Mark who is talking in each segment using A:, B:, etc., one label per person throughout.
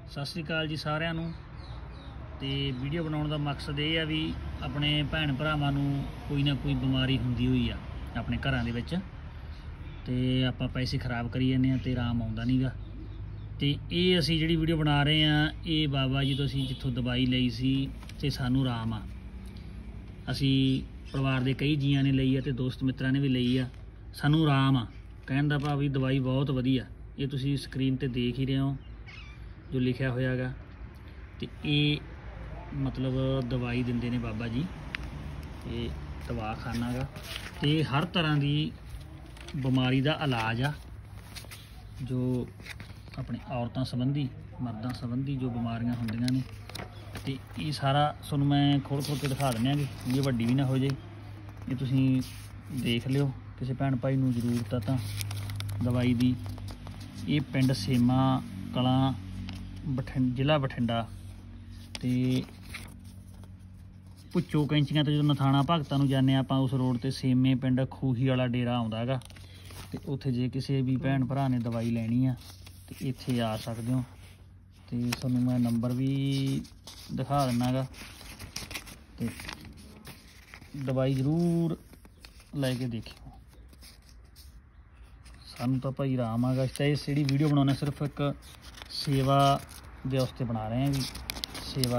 A: सत श्री अकाल जी सारिਆਂ ਨੂੰ। ਤੇ ਵੀਡੀਓ ਬਣਾਉਣ ਦਾ ਮਕਸਦ ਇਹ ਆ ਵੀ ਆਪਣੇ ਭੈਣ ਭਰਾਵਾਂ ਨੂੰ ਕੋਈ ਨਾ ਕੋਈ ਬਿਮਾਰੀ ਹੁੰਦੀ ਹੋਈ ਆ ਆਪਣੇ ਘਰਾਂ ਦੇ ਵਿੱਚ, ਤੇ ਆਪਾਂ ਪੈਸੇ ਖਰਾਬ ਕਰੀ ਜਾਂਦੇ ਆ ਤੇ ਆਰਾਮ ਆਉਂਦਾ ਨਹੀਂਗਾ। ਤੇ ਇਹ ਅਸੀਂ ਜਿਹੜੀ ਵੀਡੀਓ ਬਣਾ ਰਹੇ ਆ ਇਹ ਬਾਬਾ ਜੀ ਤੋਂ ਅਸੀਂ ਜਿੱਥੋਂ ਦਵਾਈ ਲਈ ਸੀ ਤੇ ਸਾਨੂੰ ਆਰਾਮ ਆ। ਅਸੀਂ ਪਰਿਵਾਰ ਦੇ ਕਈ ਜੀਆਂ ਨੇ ਲਈ ਆ ਤੇ ਦੋਸਤ ਮਿੱਤਰਾਂ ਨੇ ਵੀ ਲਈ ਆ, ਸਾਨੂੰ ਆਰਾਮ ਆ। ਕਹਿਣ ਦਾ ਭਾਵ ਵੀ ਦਵਾਈ ਬਹੁਤ ਵਧੀਆ। ਇਹ ਤੁਸੀਂ ਸਕਰੀਨ ਤੇ ਦੇਖ ਹੀ ਰਹੇ ਹੋ जो लिखा होया गा। तो ये मतलब दवाई दिंदे ने बाबा जी, ये दवाखाना गा। तो हर तरह की बीमारी का इलाज आ जो अपने औरतों संबंधी मर्दों संबंधी जो बीमारियां होंदियां ने। तो ये सारा तुहानूं मैं खोल खोल के दिखा दिंदा कि ये वड्डी भी ना हो जाए। ये तुसीं देख लिओ, किसी भैन भाई नूं जरूरत आ तां दवाई दी। ये पिंड सेमा कलां जिला बठिंडा ते भुच्चो कैंचियां तो जो नथाणा भगतां नूं जाने आपां उस रोड ते सेमे पिंड खूही वाला डेरा आउंदा हैगा। ते उत्थे जे किसी भी भैन भरा ने दवाई लैनी आ ते इत्थे आ सकदे हो। ते तुहानूं मैं नंबर भी दिखा दिन्ना गा। ते दवाई जरूर लैके देखियो। सानूं तां भाई आराम आगा। इस जिहड़ी वीडियो बनाउने सिर्फ एक सेवा दे वास्ते बना रहे हैं भी सेवा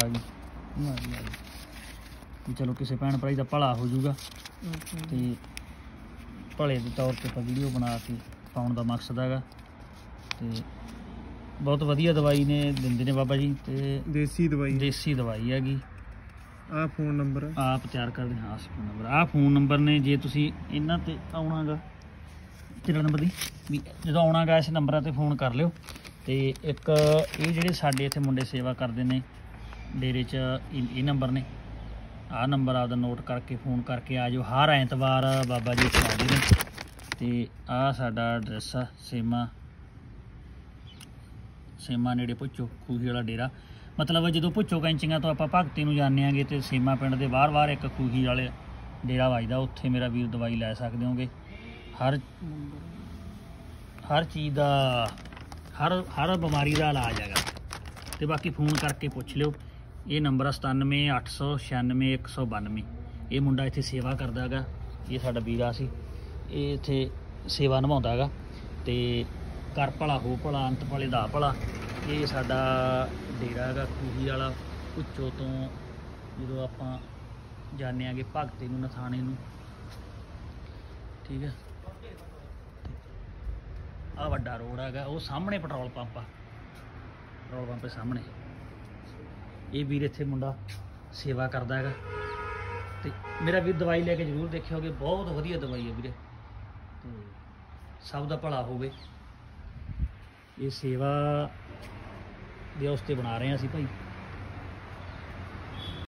A: भी चलो किसी भैन भाई का भला हो जाऊगा। तो भले के तौर पर वीडियो बना के पाने का मकसद हैगा। तो बहुत वधिया दवाई ने दिंदे ने बाबा जी। तो देसी दवाई हैगी।
B: आ फोन नंबर
A: आप तैयार कर दें। हाँ फोन नंबर आ फोन नंबर ने जे तुसी इन्हां ते आउणा गा किहड़ा नंबर दी भी जो आउणा गा इस नंबर ते फोन कर लिओ। तो एक ये ਜਿਹੜੇ ਸਾਡੇ ਇੱਥੇ ਮੁੰਡੇ ਸੇਵਾ ਕਰਦੇ ਨੇ ਡੇਰੇ 'ਚ ਇਹ ਨੰਬਰ ਨੇ। ਆਹ ਨੰਬਰ ਆਪਦਾ ਨੋਟ ਕਰਕੇ फ़ोन ਕਰਕੇ ਆ ਜਾਓ। ਹਰ ਐਤਵਾਰ ਬਾਬਾ ਜੀ ਇੱਥੇ ਆਉਂਦੇ ਨੇ। ਅਤੇ ਆਹ ਸਾਡਾ ਐਡਰੈਸ ਆ ਸੇਮਾ ਨੇੜੇ ਭੁੱਚੋ ਖੂਹੀ ਵਾਲਾ ਡੇਰਾ। ਮਤਲਬ ਜਦੋਂ ਭੁੱਚੋ ਕੈਂਚੀਆਂ ਤੋਂ ਆਪਾਂ ਭਗਤੀ ਨੂੰ ਜਾਂਦੇ ਆਂਗੇ ਤੇ ਸੇਮਾ ਪਿੰਡ ਦੇ ਬਾਹਰ ਇੱਕ ਖੂਹੀ ਵਾਲੇ ਡੇਰਾ ਵੱਜਦਾ, ਉੱਥੇ ਮੇਰਾ ਵੀਰ ਦਵਾਈ ਲੈ ਸਕਦੇ ਹੋਗੇ। ਹਰ ਚੀਜ਼ ਦਾ हर बीमारी का इलाज हैगा। तो बाकी फ़ोन करके पूछ लिओ। ये नंबर 97 896 192। ये मुंडा इत्थे सेवा करदा हैगा। ये साडा वीरा सी, ये इत्थे सेवा निभाउंदा हैगा। ते कर भला हो भला अंत भले दा भला। ये साडा डेरा हैगा खूही वाला भुच्चो तो जो आपां जाने आगे भगते नूं नथाणे नूं। ठीक है। आ वड्डा रोड हैगा, वो सामने पेट्रोल पंप आ, पेट्रोल पंप के सामने। ये वीर इत्थे मुंडा सेवा करदा हैगा। ते मेरा वीर दवाई लैके जरूर देखिओगे, बहुत वधिया दवाई है वीरे। तो सब दा भला होवे। ये सेवा दे वास्ते बना रहे हैं असीं भाई।